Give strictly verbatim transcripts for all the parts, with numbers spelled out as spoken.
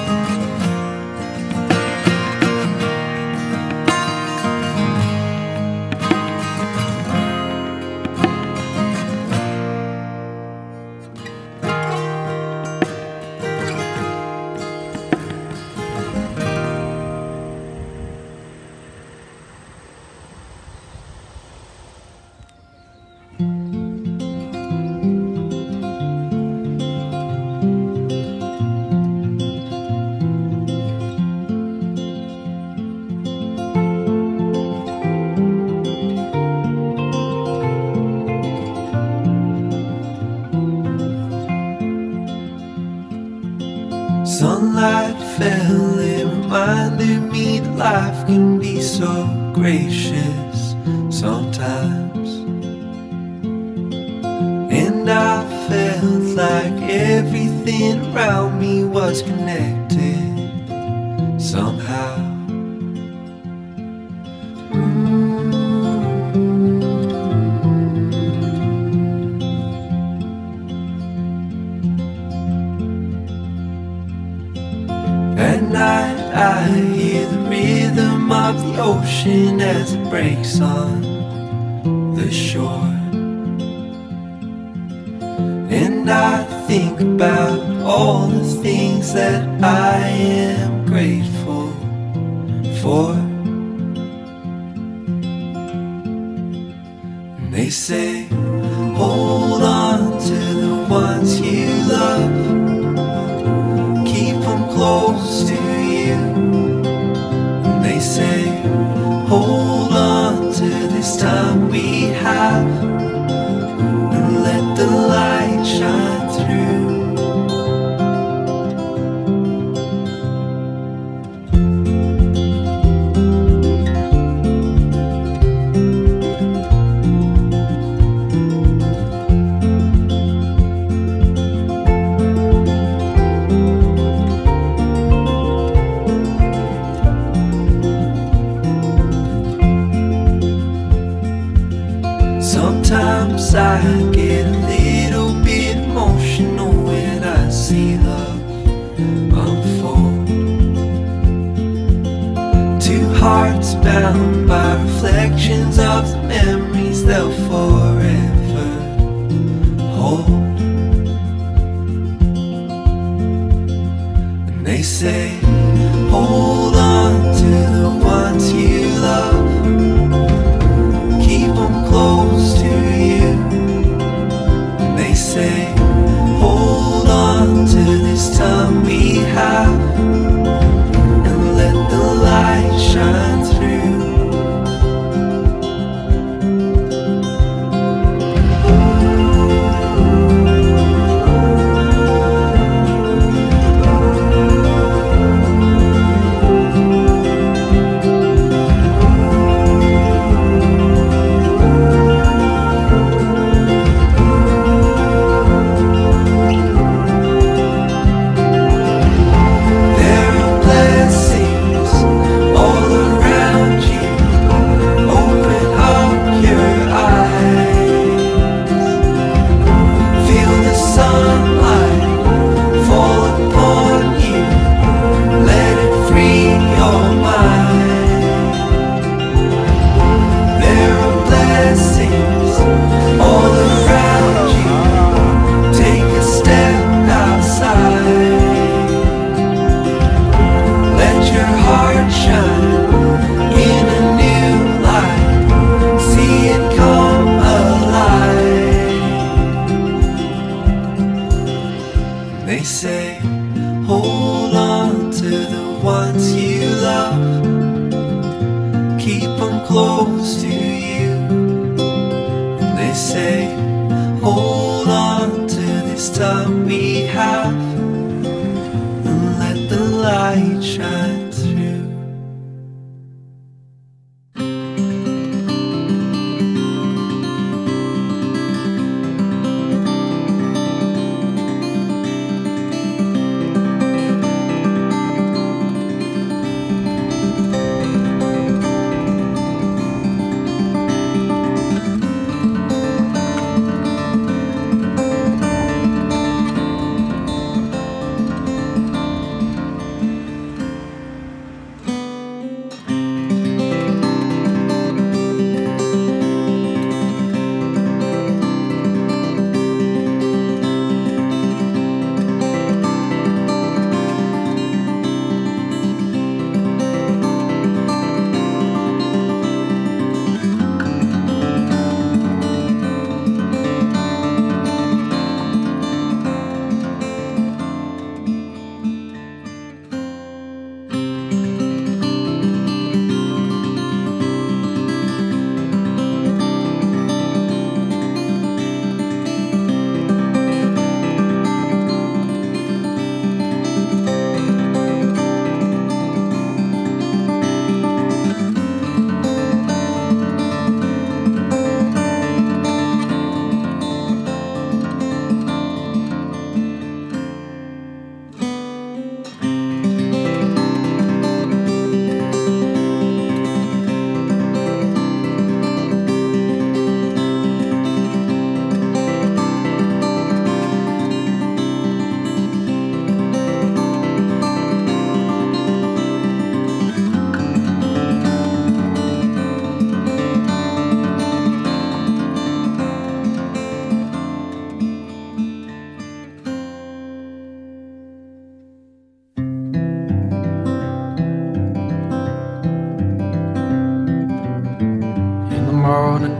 Sunlight fell, it reminded me that life can be so gracious sometimes. And I felt like everything around me was connected somehow. At night I hear the rhythm of the ocean as it breaks on the shore. And I think about all the things that I am grateful for. And they say, hold on to the ones you love, keep them close to you. And they say, hold on to this time we have, and let the light shine through. Sometimes I get a little bit emotional when I see love unfold. Two hearts bound by reflections of the memories they'll forever hold. And they say, hold on to the ones you love, keep them close to you. And they say, hold on to this time we have, and let the light shine through. They say, hold on to the ones you love, keep them close to you. And they say, hold on to this time we have, and let the light shine through.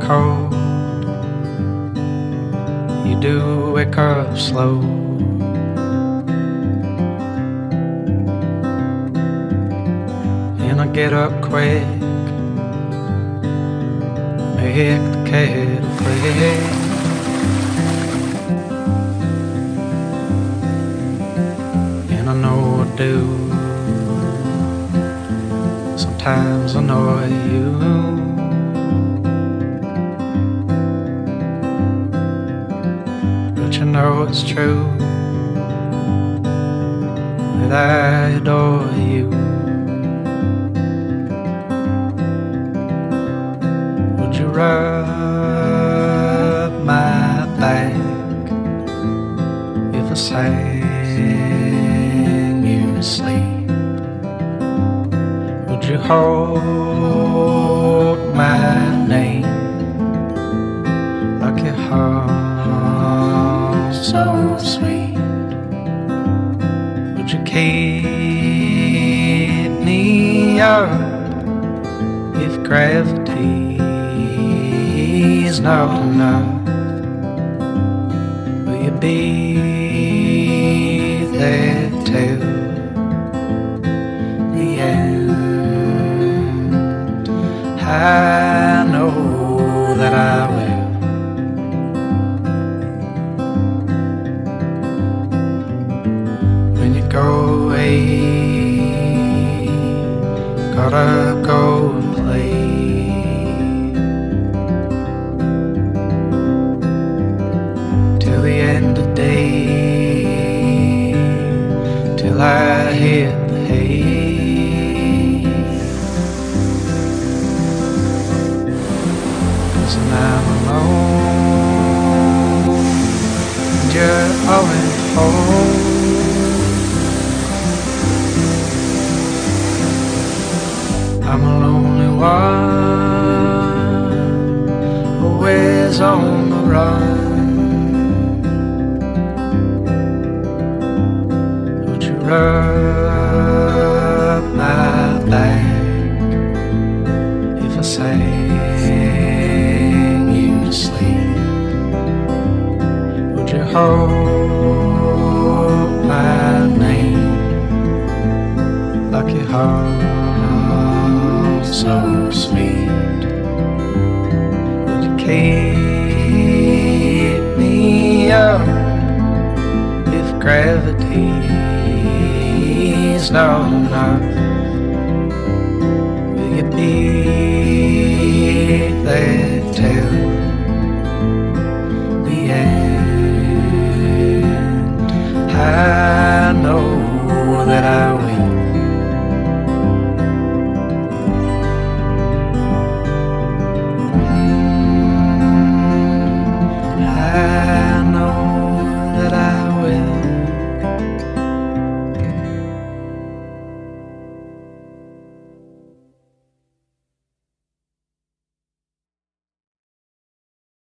cold, you do wake up slow. And I get up quick, make the kettle click. And I know I do sometimes annoy you, but you know it's true that I adore you. Would you rub my back if I sang you to sleep? Would you hold my name like your heart so sweet? Would you keep me up if gravity is not enough? Will you be there till the end? I know that I will. When you go away, gotta go and play. Till the end of the day, till I hit the hay. And I'm alone, and you're all at home. I'm a lonely one, always on the run. Would you rub my back if I say sleep? Would you hold my name like your heart so sweet? Would you keep me up if gravity is not enough? Will you be there till